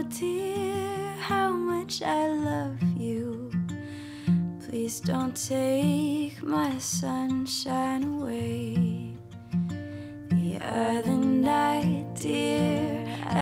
dear, how much I love you. Please don't take my sunshine away. The other night, dear,